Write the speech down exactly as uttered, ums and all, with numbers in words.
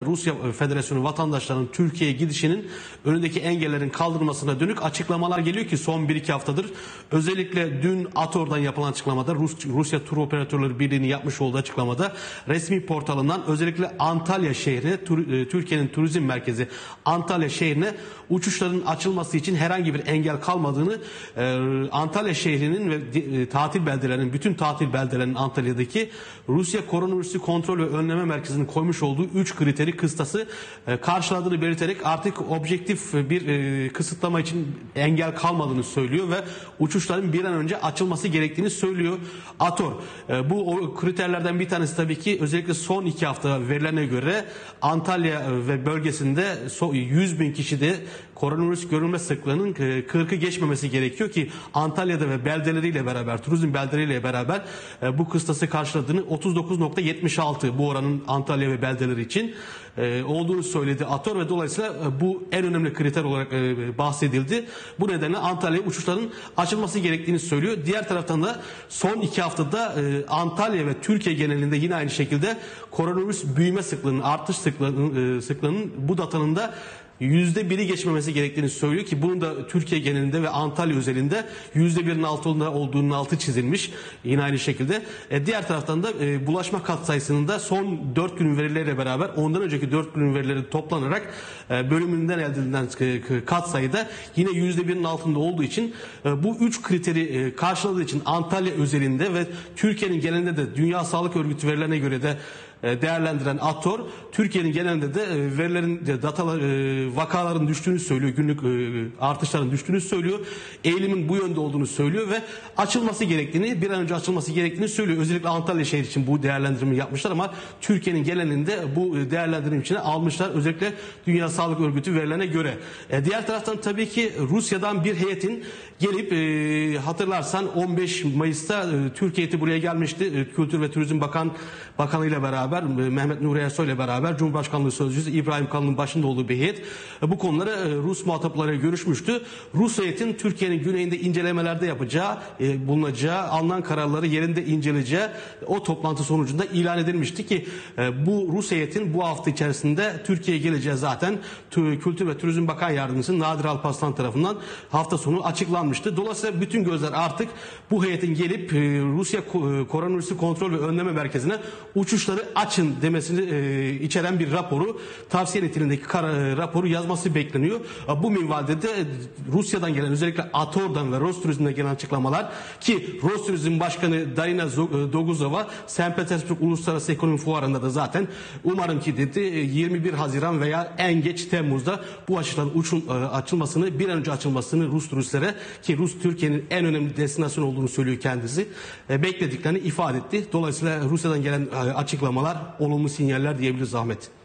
Rusya Federasyonu vatandaşlarının Türkiye'ye gidişinin önündeki engellerin kaldırılmasına dönük açıklamalar geliyor ki son bir iki haftadır. Özellikle dün ATOR'dan yapılan açıklamada, Rus, Rusya Tur Operatörleri Birliği'nin yapmış olduğu açıklamada resmi portalından özellikle Antalya şehri, Türkiye'nin turizm merkezi Antalya şehrine uçuşların açılması için herhangi bir engel kalmadığını, Antalya şehrinin ve tatil beldelerinin, bütün tatil beldelerinin Antalya'daki Rusya Koronavirüsü Kontrol ve Önleme Merkezi'nin koymuş olduğu üç kriteri, kıstası karşıladığını belirterek artık objektif bir kısıtlama için engel kalmadığını söylüyor ve uçuşların bir an önce açılması gerektiğini söylüyor ATOR. Bu o kriterlerden bir tanesi tabii ki özellikle son iki hafta verilene göre Antalya ve bölgesinde yüz bin kişide koronavirüs görülme sıklığının kırkı geçmemesi gerekiyor ki Antalya'da ve beldeleriyle beraber, turizm beldeleriyle beraber bu kıstası karşıladığını, otuz dokuz nokta yetmiş altı bu oranın Antalya ve beldeleri için olduğunu söyledi ATOR ve dolayısıyla bu en önemli kriter olarak bahsedildi. Bu nedenle Antalya uçuşların açılması gerektiğini söylüyor. Diğer taraftan da son iki haftada Antalya ve Türkiye genelinde yine aynı şekilde koronavirüs büyüme sıklığının, artış sıklığının, sıklığının bu datanın da yüzde biri geçmemesi gerektiğini söylüyor ki bunun da Türkiye genelinde ve Antalya özelinde yüzde birin altında olduğunun altı çizilmiş. Yine aynı şekilde. E, diğer taraftan da e, bulaşma katsayısının da son dört günün verileriyle beraber ondan önceki dört günün verileri toplanarak e, bölümünden elde edilen e, katsayıda yine yüzde birin altında olduğu için e, bu üç kriteri e, karşıladığı için Antalya özelinde ve Türkiye'nin genelinde de Dünya Sağlık Örgütü verilerine göre de değerlendiren ATOR, Türkiye'nin genelinde de verilerin, datalar, vakaların düştüğünü söylüyor, günlük artışların düştüğünü söylüyor, eğilimin bu yönde olduğunu söylüyor ve açılması gerektiğini, bir an önce açılması gerektiğini söylüyor. Özellikle Antalya şehri için bu değerlendirmeyi yapmışlar ama Türkiye'nin genelinde bu değerlendirim içine almışlar. Özellikle Dünya Sağlık Örgütü verilerine göre. Diğer taraftan tabii ki Rusya'dan bir heyetin gelip, hatırlarsan on beş Mayıs'ta Türkiye heyeti buraya gelmişti. Kültür ve Turizm Bakan Bakanı ile beraber, Mehmet Nuri Ersoy ile beraber Cumhurbaşkanlığı Sözcüsü İbrahim Kalın'ın başında olduğu bir heyet bu konuları Rus muhataplarıyla görüşmüştü. Rus heyetin Türkiye'nin güneyinde incelemelerde yapacağı, bulunacağı, alınan kararları yerinde inceleyeceği o toplantı sonucunda ilan edilmişti ki bu Rus heyetin bu hafta içerisinde Türkiye'ye geleceği zaten Kültür ve Turizm Bakan Yardımcısı Nadir Alparslan tarafından hafta sonu açıklanmıştı. Dolayısıyla bütün gözler artık bu heyetin gelip Rusya Koronavirüsü Kontrol ve Önleme Merkezi'ne uçuşları açın demesini e, içeren bir raporu, tavsiye niteliğindeki raporu yazması bekleniyor. Bu minvalde de Rusya'dan gelen, özellikle ATOR'dan ve Rosturizm'den gelen açıklamalar ki Rosturizm Başkanı Darina Doguzova Sankt Petersburg Uluslararası Ekonomi Fuarı'nda da zaten umarım ki dedi yirmi bir Haziran veya en geç Temmuz'da bu aşıların uçun, açılmasını, bir an önce açılmasını Rus turistlere, ki Rus Türkiye'nin en önemli destinasyon olduğunu söylüyor kendisi, e, beklediklerini ifade etti. Dolayısıyla Rusya'dan gelen açıklamalar olumlu sinyaller diyebiliriz Ahmet.